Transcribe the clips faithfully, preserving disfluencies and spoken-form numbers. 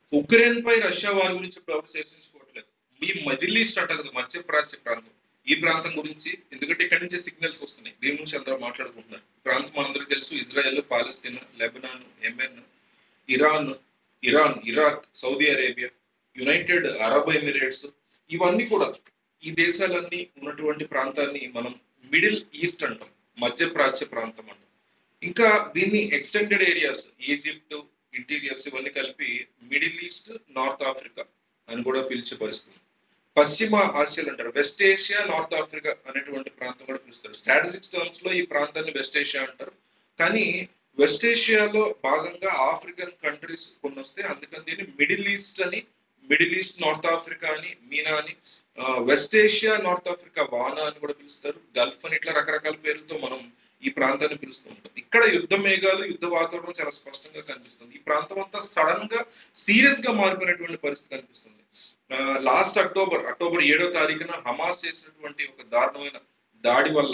Ukraine పై Russia వారి గురించి ఇప్పుడు ఎవరు చర్చించుకోవట్లేదు. ఈ మిడిల్ ఈస్ట్ అంటారు కదా, మధ్యప్రాచ్య ప్రాంతం, ఈ ప్రాంతం గురించి, ఎందుకంటే ఇక్కడి నుంచే సిగ్నల్స్ వస్తున్నాయి, దీని గురించి అందరూ మాట్లాడుకుంటున్నారు. ఈ ప్రాంతం అందరికీ తెలుసు, Israel, Palestine, Lebanon, Yemen, Iran, Iran, Iraq, Saudi Arabia, United Arab Emirates, ఇవన్నీ కూడా, ఈ దేశాలన్నీ ఉన్నటువంటి ప్రాంతాన్ని మనం మిడిల్ ఈస్ట్ అంటాం, మధ్యప్రాచ్య ప్రాంతం అంటాం. ఇంకా దీన్ని ఎక్స్టెండెడ్ ఏరియాస్, ఈజిప్ట్, ఇంటీరియర్స్ ఇవన్నీ కలిపి మిడిల్ ఈస్ట్, నార్త్ ఆఫ్రికా అని కూడా పిలిచే పరిస్థితి. పశ్చిమ ఆసియాలు అంటారు, వెస్ట్ ఏషియా, నార్త్ ఆఫ్రికా అనేటువంటి ప్రాంతం కూడా పిలుస్తారు. స్ట్రాటజిక్ టర్మ్స్ లో ఈ ప్రాంతాన్ని వెస్ట్ ఏషియా అంటారు. కానీ వెస్ట్ ఏషియాలో భాగంగా ఆఫ్రికన్ కంట్రీస్ కొన్ని వస్తే అందుకని దీన్ని మిడిల్ ఈస్ట్ అని, మిడిల్ ఈస్ట్ నార్త్ ఆఫ్రికా అని, మీనా అని, వెస్ట్ ఏషియా నార్త్ ఆఫ్రికా వానా అని కూడా పిలుస్తారు, గల్ఫ్ అని, ఇట్లా రకరకాల పేర్లతో మనం ఈ ప్రాంతాన్ని పిలుస్తూ ఉంటాం. ఇక్కడ యుద్ధ మేఘాలు, యుద్ధ వాతావరణం చాలా స్పష్టంగా కనిపిస్తుంది. ఈ ప్రాంతం అంతా సడన్ గా సీరియస్ గా మారిపోయినటువంటి పరిస్థితి కనిపిస్తుంది. లాస్ట్ అక్టోబర్ అక్టోబర్ ఏడో తారీఖున హమాస్ చేసినటువంటి ఒక దారుణమైన దాడి వల్ల,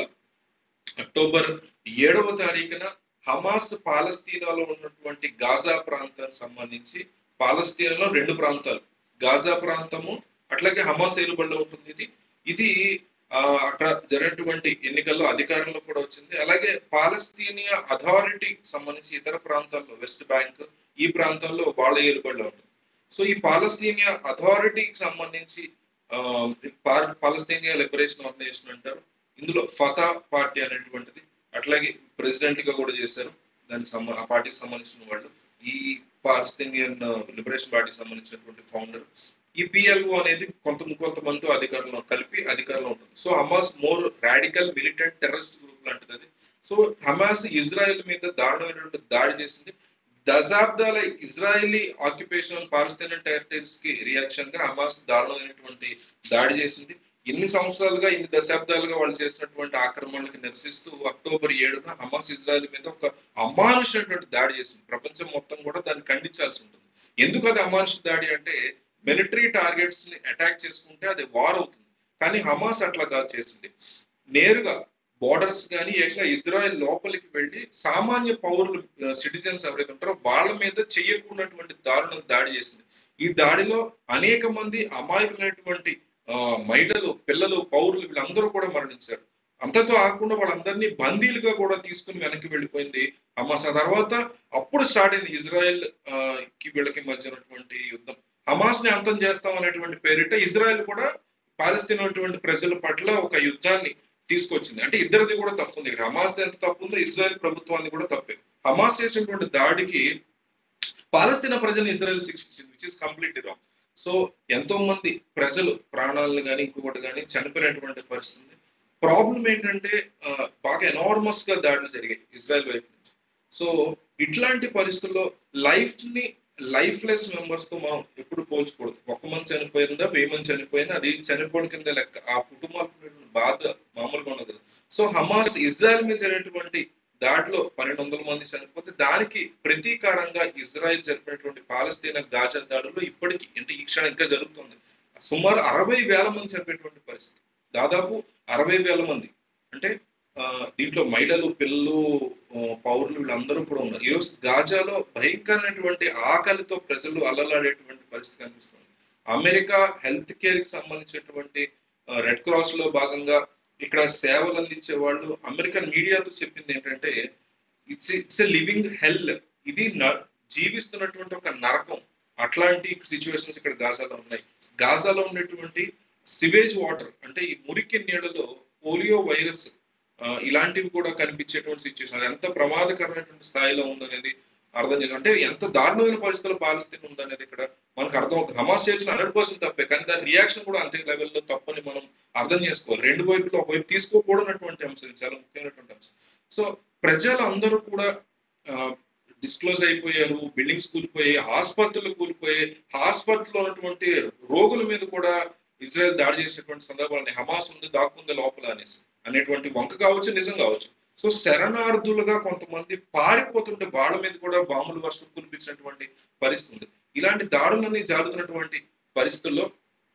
అక్టోబర్ ఏడవ తారీఖున హమాస్ పాలస్తీనాలో ఉన్నటువంటి గాజా ప్రాంతానికి సంబంధించి, పాలస్తీనాలో రెండు ప్రాంతాలు, గాజా ప్రాంతము అట్లాగే హమాస్ ఏలుబడిలో ఉంటుంది. ఇది ఇది ఆ అక్కడ జరిగినటువంటి ఎన్నికల్లో అధికారంలో కూడా వచ్చింది. అలాగే పాలస్తీనియా అథారిటీకి సంబంధించి ఇతర ప్రాంతాల్లో, వెస్ట్ బ్యాంక్ ఈ ప్రాంతాల్లో వాళ్ళ ఏలుబడిలో ఉంటుంది. సో ఈ పాలస్తీనియా అథారిటీకి సంబంధించి ఆ పాలస్తీనియా లిబరేషన్ ఆర్గనైజేషన్ అంటారు, ఇందులో ఫతా పార్టీ అనేటువంటిది, అట్లాగే ప్రెసిడెంట్ గా కూడా చేశారు దానికి సంబంధ ఆ పార్టీకి సంబంధించిన వాళ్ళు, ఈ పాలస్తీనియన్ లిబరేషన్ పార్టీకి సంబంధించినటువంటి ఫౌండర్. ఈ పిఎల్ఓ అనేది కొంత కొంతమందితో అధికారంలో కలిపి అధికారంలో ఉంటుంది. So Hamas more radical militant terrorist group లాంటిది అది. సో హమాస్ ఇజ్రాయెల్ మీద దారుణమైనటువంటి దాడి చేసింది. దశాబ్దాల ఇజ్రాయలీ ఆక్యుపేషన్ పాలస్తీనియన్ టెరిటరీస్ కి రియాక్షన్ గా హమాస్ దారుణమైనటువంటి దాడి చేసింది. ఎన్ని సంవత్సరాలుగా, ఇన్ని దశాబ్దాలుగా వాళ్ళు చేసినటువంటి ఆక్రమణలకు నిరసిస్తూ అక్టోబర్ ఏడున హమాస్ ఇజ్రాయెల్ మీద ఒక అమానుషమైనటువంటి దాడి చేసింది. ప్రపంచం మొత్తం కూడా దాన్ని ఖండించాల్సి ఉంటుంది. ఎందుకు అది అమానుష దాడి అంటే, మిలిటరీ టార్గెట్స్ ని అటాక్ చేసుకుంటే అది వార్ అవుతుంది. కానీ హమాస్ అట్లా కాదు చేసింది, నేరుగా బోర్డర్స్ కానీ ఏకంగా ఇజ్రాయెల్ లోపలికి వెళ్ళి సామాన్య పౌరులు, సిటిజన్స్ ఎవరైతే ఉంటారో వాళ్ళ మీద చెయ్యకూడనటువంటి దారుణం దాడి చేసింది. ఈ దాడిలో అనేక మంది అమాయకులైనటువంటి ఆ మహిళలు, పిల్లలు, పౌరులు వీళ్ళందరూ కూడా మరణించారు. అంతతో ఆకుండా వాళ్ళందరినీ బందీలుగా కూడా తీసుకుని వెనక్కి వెళ్ళిపోయింది హమాస్. ఆ తర్వాత అప్పుడు స్టార్ట్ అయింది ఇజ్రాయెల్ కి వీళ్ళకి మధ్య ఉన్నటువంటి యుద్ధం. హమాస్ ని అంతం చేస్తాం అనేటువంటి పేరిట ఇజ్రాయెల్ కూడా పాలస్తీనా ఉన్నటువంటి ప్రజల పట్ల ఒక యుద్ధాన్ని తీసుకొచ్చింది. అంటే ఇద్దరిది కూడా తప్పు ఉంది. ఇక్కడ హమాస్ ఎంత తప్పు ఉందో ఇజ్రాయెల్ ప్రభుత్వాన్ని కూడా తప్పే. హమాస్ చేసినటువంటి దాడికి పాలస్తీనా ప్రజలను ఇజ్రాయెల్ శిక్షించింది, which is complete wrong. So ఎంతో మంది ప్రజలు ప్రాణాలను కానీ ఇంకొకటి కానీ చనిపోయినటువంటి పరిస్థితి. ప్రాబ్లం ఏంటంటే బాగా ఎనార్మస్ గా దాడులు జరిగాయి ఇజ్రాయెల్ వైపు నుంచి. సో ఇట్లాంటి పరిస్థితుల్లో లైఫ్ ని లైఫ్ లెస్ మెంబర్స్ తో మనం ఎప్పుడు పోల్చకూడదు. ఒక్క మంది చనిపోయిందా, వెయ్యి మంది చనిపోయినా అది చనిపోవడం కింద లెక్క. ఆ కుటుంబాలకు బాధ మామూలుగా ఉండదు. సో హమాస్ ఇజ్రాయెల్ మీద జరిగినటువంటి దాడిలో పన్నెండు వందల మంది చనిపోతే దానికి ప్రతీకారంగా ఇజ్రాయెల్ జరిపినటువంటి పాలస్తీనా గాజా దాడుల్లో ఇప్పటికీ, అంటే ఈ క్షణం ఇంకా జరుగుతుంది, సుమారు అరవై వేల మంది చనిపోయేటువంటి పరిస్థితి. దాదాపు అరవై వేల మంది అంటే ఆ దీంట్లో మహిళలు, పిల్లలు, పౌరులు వీళ్ళందరూ కూడా ఉన్నారు. ఈరోజు గాజాలో భయంకరమైనటువంటి ఆకలితో ప్రజలు అల్లలాడేటువంటి పరిస్థితి కనిపిస్తుంది. అమెరికా హెల్త్ కేర్ కి సంబంధించినటువంటి రెడ్ క్రాస్ లో భాగంగా ఇక్కడ సేవలు అందించే వాళ్ళు అమెరికన్ మీడియాతో చెప్పింది ఏంటంటే, it's it's a living hell, ఇది జీవిస్తున్నటువంటి ఒక నరకం. అట్లాంటి సిచ్యువేషన్స్ ఇక్కడ గాజాలో ఉన్నాయి. గాజాలో ఉన్నటువంటి సివేజ్ వాటర్, అంటే ఈ మురికి నీళ్ళలో పోలియో వైరస్ ఇలాంటివి కూడా కనిపించేటువంటి సిచ్యువేషన్. అది ఎంత ప్రమాదకరమైనటువంటి స్థాయిలో ఉందనేది అర్థం చేయాలి. అంటే ఎంత దారుణమైన పరిస్థితుల్లో పాలస్తీనా ఉందనేది ఇక్కడ మనకు అర్థం. హమాస్ చేసిన హండ్రెడ్ పర్సెంట్ తప్పే, కానీ దాని రియాక్షన్ కూడా అంతే లెవెల్లో తప్పని మనం అర్థం చేసుకోవాలి. రెండు వైపులో ఒకవైపు తీసుకోకూడనటువంటి అంశం, ఇది చాలా ముఖ్యమైనటువంటి అంశం. సో ప్రజలందరూ కూడా డిస్క్లోజ్ అయిపోయారు, బిల్డింగ్స్ కూలిపోయాయి, ఆసుపత్రులు కూలిపోయాయి, హాస్పిటల్లో ఉన్నటువంటి రోగుల మీద కూడా ఇజ్రాయెల్ దాడి చేసినటువంటి సందర్భాలని, హమాస్ ఉంది దాక్కుంది లోపల అనేసి అనేటువంటి వంక కావచ్చు, నిజం కావచ్చు. సో శరణార్థులుగా కొంతమంది పారిపోతుంటే వాళ్ళ మీద కూడా బాంబులు వర్షం కురిపించినటువంటి పరిస్థితి. ఇలాంటి దాడులన్నీ జరుగుతున్నటువంటి పరిస్థితుల్లో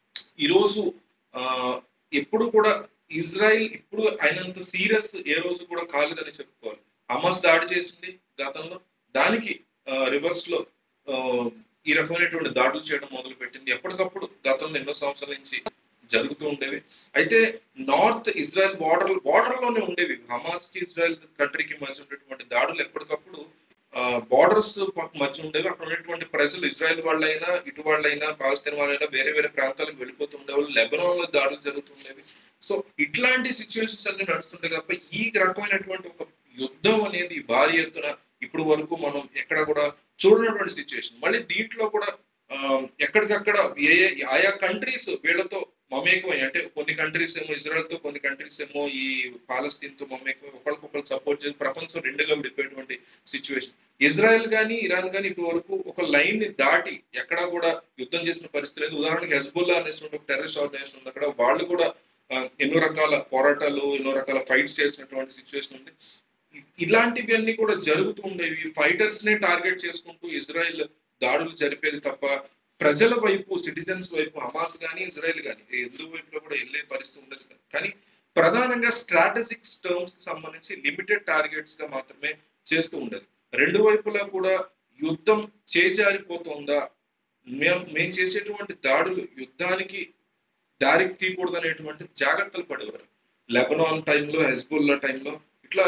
ఈరోజు ఆ ఎప్పుడు కూడా ఇజ్రాయిల్ ఇప్పుడు అయినంత సీరియస్ ఏ రోజు కూడా కాలేదని చెప్పుకోవాలి. హమాస్ దాడి చేసింది గతంలో, దానికి రివర్స్ లో ఈ రకమైనటువంటి దాడులు చేయడం మొదలు పెట్టింది. ఎప్పటికప్పుడు గతంలో ఎన్నో సంవత్సరాల నుంచి జరుగుతూ ఉండేవి. అయితే నార్త్ ఇజ్రాయెల్ బార్డర్ బార్డర్ లోనే ఉండేవి. హమాస్ కి ఇజ్రాయెల్ కంట్రీకి మధ్య ఉన్నటువంటి దాడులు ఎప్పటికప్పుడు బార్డర్స్ మధ్య ఉండేవి. అక్కడ ఉన్నటువంటి ప్రజలు ఇజ్రాయెల్ వాళ్ళైనా, ఇటు వాళ్ళైనా, పాలస్తీన్ వాళ్ళైనా వేరే వేరే ప్రాంతాలకు వెళ్ళిపోతూ ఉండేవాళ్ళు. లెబనాన్ లో దాడులు జరుగుతుండేవి. సో ఇట్లాంటి సిచ్యువేషన్స్ అన్ని నడుస్తుంటాయి కాబట్టి ఈ రకమైనటువంటి ఒక యుద్ధం అనేది భారీ ఎత్తున ఇప్పుడు వరకు మనం ఎక్కడ కూడా చూడనటువంటి సిచ్యువేషన్. మళ్ళీ దీంట్లో కూడా ఎక్కడికక్కడ ఏ ఆయా కంట్రీస్ వీళ్ళతో మమేకమై, అంటే కొన్ని కంట్రీస్ ఏమో ఇజ్రాయెల్ తో, కొన్ని కంట్రీస్ ఏమో ఈ పాలస్తీన్ తో మమేకమై ఒకరికొకరు సపోర్ట్ చేసి ప్రపంచం రెండుగా విడిపోయేటువంటి సిచ్యువేషన్. ఇజ్రాయెల్ కానీ ఇరాన్ కానీ ఇప్పటి వరకు ఒక లైన్ ని దాటి ఎక్కడా కూడా యుద్ధం చేసిన పరిస్థితి లేదు. ఉదాహరణకి హెజ్బుల్లా అనేటువంటి ఒక టెర్రరిస్ట్ ఆర్గనైజేషన్ ఉంది. అక్కడ వాళ్ళు కూడా ఎన్నో రకాల పోరాటాలు, ఎన్నో రకాల ఫైట్స్ చేసినటువంటి సిచ్యువేషన్ ఉంది. ఇలాంటివి అన్ని కూడా జరుగుతూ ఉండేవి. ఫైటర్స్ నే టార్గెట్ చేసుకుంటూ ఇజ్రాయెల్ దాడులు జరిపేది తప్ప ప్రజల వైపు, సిటిజన్స్ వైపు హమాస్ కానీ ఇజ్రాయెల్ కానీ ఎందు వైపులో కూడా వెళ్ళే పరిస్థితి ఉండదు. కానీ ప్రధానంగా స్ట్రాటజిక్ టర్మ్స్ కి సంబంధించి లిమిటెడ్ టార్గెట్స్ గా మాత్రమే చేస్తూ ఉండేది. రెండు వైపులా కూడా యుద్ధం చేజారిపోతుందా, మేము మేము చేసేటువంటి దాడులు యుద్ధానికి దారికి తీయకూడదు అనేటువంటి జాగ్రత్తలు పడేవారు. లెబనాన్ టైంలో, హెజ్బుల్లా టైంలో ఇట్లా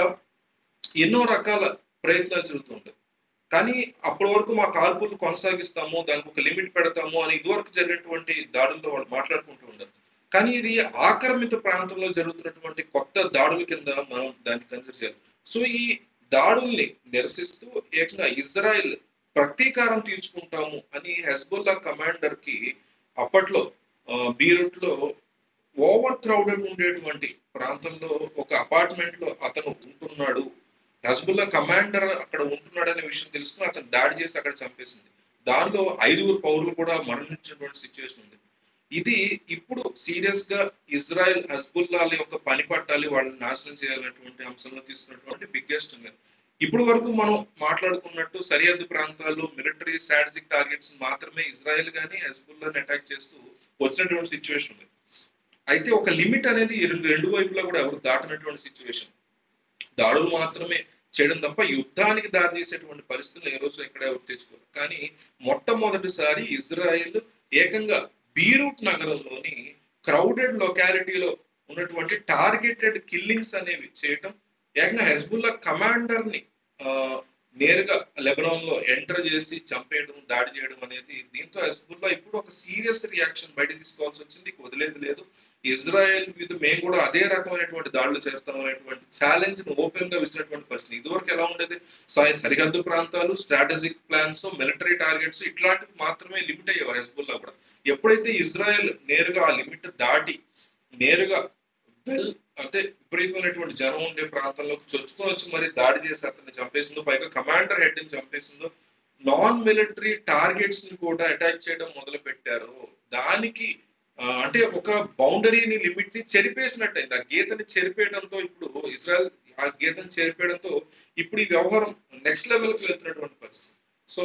ఎన్నో రకాల ప్రయత్నాలు జరుగుతుంటాయి. కానీ అప్పటి వరకు మా కాల్పులు కొనసాగిస్తాము, దానికి ఒక లిమిట్ పెడతాము అని ఇదివరకు జరిగినటువంటి దాడుల్లో వాళ్ళు మాట్లాడుకుంటూ ఉంటారు. కానీ ఇది ఆక్రమిత ప్రాంతంలో జరుగుతున్నటువంటి కొత్త దాడుల కింద మనం దాన్ని కన్సిడర్ చేయాలి. సో ఈ దాడుల్ని నిరసిస్తూ ఏకంగా ఇజ్రాయెల్ ప్రతీకారం తీర్చుకుంటాము అని హెజ్బుల్లా కమాండర్ కి అప్పట్లో బీరూట్ లో ఓవర్ క్రౌడెడ్ ఉండేటువంటి ప్రాంతంలో ఒక అపార్ట్మెంట్ లో అతను ఉంటున్నాడు, హెజ్బుల్లా కమాండర్ అక్కడ ఉంటున్నాడు అనే విషయం తెలుసుకుని అతను దాడి చేసి అక్కడ చంపేసింది. దానిలో ఐదుగురు పౌరులు కూడా మరణించినటువంటి సిచ్యువేషన్ ఉంది. ఇది ఇప్పుడు సీరియస్ గా ఇజ్రాయెల్ హెజ్బుల్లా యొక్క పని పట్టాలి, వాళ్ళని నాశనం చేయాలనేటువంటి అంశంలో తీసుకున్నటువంటి బిగ్గెస్ట్. ఇప్పుడు వరకు మనం మాట్లాడుకున్నట్టు సరిహద్దు ప్రాంతాల్లో మిలిటరీ స్ట్రాటజిక్ టార్గెట్స్ మాత్రమే ఇజ్రాయెల్ కానీ హెజ్బుల్లాని అటాక్ చేస్తూ వచ్చినటువంటి సిచ్యువేషన్ ఉంది. అయితే ఒక లిమిట్ అనేది రెండు రెండు వైపులా కూడా ఎవరు దాటినటువంటి సిచ్యువేషన్. దాడులు మాత్రమే చేయడం తప్ప యుద్ధానికి దారి చేసేటువంటి పరిస్థితులు ఏ రోజు ఎక్కడ ఎవరు తెచ్చుకోరు. కానీ మొట్టమొదటిసారి ఇజ్రాయెల్ ఏకంగా బీరూట్ నగరంలోని క్రౌడెడ్ లొకాలిటీలో ఉన్నటువంటి టార్గెటెడ్ కిల్లింగ్స్ అనేవి చేయటం, ఏకంగా హెజ్బుల్లా కమాండర్ ని ఆ నేరుగా లెబనాన్ లో ఎంటర్ చేసి చంపేయడం, దాడి చేయడం అనేది, దీంతో హెజ్బుల్లా ఇప్పుడు ఒక సీరియస్ రియాక్షన్ బయట తీసుకోవాల్సి వచ్చింది. వదిలేదు లేదు, ఇజ్రాయెల్ మీద మేము కూడా అదే రకమైనటువంటి దాడులు చేస్తాం అనేటువంటి ఛాలెంజ్ ను ఓపెన్ గా విసినటువంటి పరిస్థితి. ఇదివరకు ఎలా ఉండేది, సరిహద్దు ప్రాంతాలు, స్ట్రాటజిక్ ప్లాన్స్, మిలిటరీ టార్గెట్స్ ఇట్లాంటివి మాత్రమే లిమిట్ అయ్యేవారు హెజ్బుల్లా కూడా. ఎప్పుడైతే ఇజ్రాయెల్ నేరుగా ఆ లిమిట్ దాటి నేరుగా వెల్ అంటే విపరీతమైనటువంటి జనం ఉండే ప్రాంతంలోకి చొచ్చుకొని వచ్చి మరి దాడి చేసి అతన్ని చంపేసిందో, పైగా కమాండర్ హెడ్ ని చంపేసిందో, నాన్ మిలిటరీ టార్గెట్స్ ని కూడా అటాక్ చేయడం మొదలు పెట్టారు. దానికి అంటే ఒక బౌండరీని, లిమిట్ ని చెరిపేసినట్టయింది. ఆ గీతని చెరిపేయడంతో ఇప్పుడు ఇజ్రాయెల్ ఆ గీతని చెరిపేయడంతో ఇప్పుడు ఈ వ్యవహారం నెక్స్ట్ లెవెల్ కి వెళ్తున్నటువంటి పరిస్థితి. సో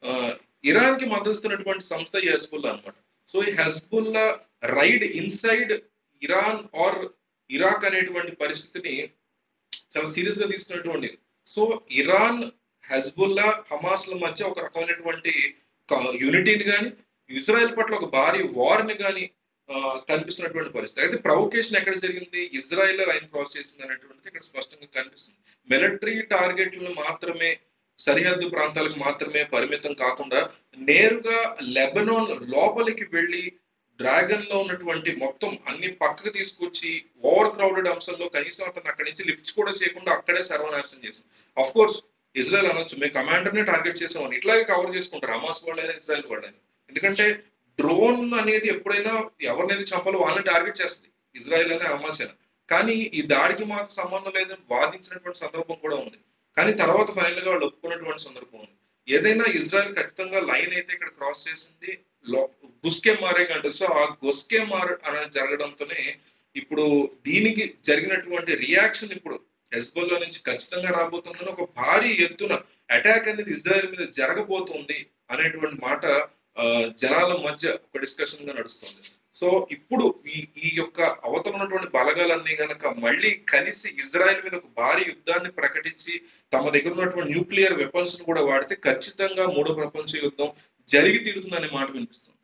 ఇరాన్ కి మద్దతున్నటువంటి సంస్థ ఈ హెజ్బుల్లా అనమాట. సో ఈ Hezbollah raid inside Iran or Iraq అనేటువంటి పరిస్థితిని చాలా సీరియస్ గా తీసుకున్నటువంటి. సో ఇరాన్, హెజ్బుల్లా, హమాస్ ల మధ్య ఒక రకమైనటువంటి యూనిటీని కానీ, ఇజ్రాయెల్ పట్ల ఒక భారీ వార్ ని కానీ కనిపిస్తున్నటువంటి పరిస్థితి. అయితే ప్రొవొకేషన్ ఎక్కడ జరిగింది, ఇజ్రాయెల్ లైన్ క్రాస్ చేసింది అనేటువంటిది ఇక్కడ స్పష్టంగా కనిపిస్తుంది. మిలిటరీ టార్గెట్లను మాత్రమే, సరిహద్దు ప్రాంతాలకు మాత్రమే పరిమితం కాకుండా నేరుగా లెబనాన్ లోపలికి వెళ్ళి డ్రాగన్ లో ఉన్నటువంటి మొత్తం అన్ని పక్కకు తీసుకొచ్చి ఓవర్ క్రౌడెడ్ అంశంలో కనీసం అతను అక్కడి నుంచి లిఫ్ట్స్ కూడా చేయకుండా అక్కడే సర్వనాశనం చేసింది. అఫ్ కోర్స్ ఇజ్రాయెల్ అనొచ్చు, మేము కమాండర్ నే టార్గెట్ చేసామని, ఇట్లాగే కవర్ చేసుకుంటారు హమాస్ వాళ్ళైనా ఇజ్రాయెల్ వాళ్ళైనా. ఎందుకంటే డ్రోన్ అనేది ఎప్పుడైనా ఎవరినైతే చంపాలో వాళ్ళని టార్గెట్ చేస్తుంది, ఇజ్రాయెల్ అయినా హమాస్ అయినా. కానీ ఈ దాడికి మాకు సంబంధం లేదని వాదించినటువంటి సందర్భం కూడా ఉంది. కానీ తర్వాత ఫైనల్ గా వాళ్ళు ఒప్పుకున్నటువంటి సందర్భం ఉంది. ఏదైనా ఇజ్రాయెల్ ఖచ్చితంగా లైన్ అయితే ఇక్కడ క్రాస్ చేసింది గుస్కే మారే అంటారు. సో ఆ గుస్కే మార్ అనేది జరగడంతోనే ఇప్పుడు దీనికి జరిగినటువంటి రియాక్షన్ ఇప్పుడు హెజ్బుల్లా నుంచి ఖచ్చితంగా రాబోతుందని, ఒక భారీ ఎత్తున అటాక్ అనేది ఇజ్రాయెల్ మీద జరగబోతుంది అనేటువంటి మాట జనాల మధ్య ఒక డిస్కషన్ గా నడుస్తుంది. సో ఇప్పుడు ఈ ఈ యొక్క అవతల ఉన్నటువంటి బలగాలన్నీ గనక మళ్ళీ కలిసి ఇజ్రాయెల్ మీద ఒక భారీ యుద్ధాన్ని ప్రకటించి తమ దగ్గర ఉన్నటువంటి న్యూక్లియర్ వెపన్స్ ను కూడా వాడితే ఖచ్చితంగా మూడో ప్రపంచ యుద్ధం జరిగి తీరుతుంది అనే మాట వినిపిస్తుంది.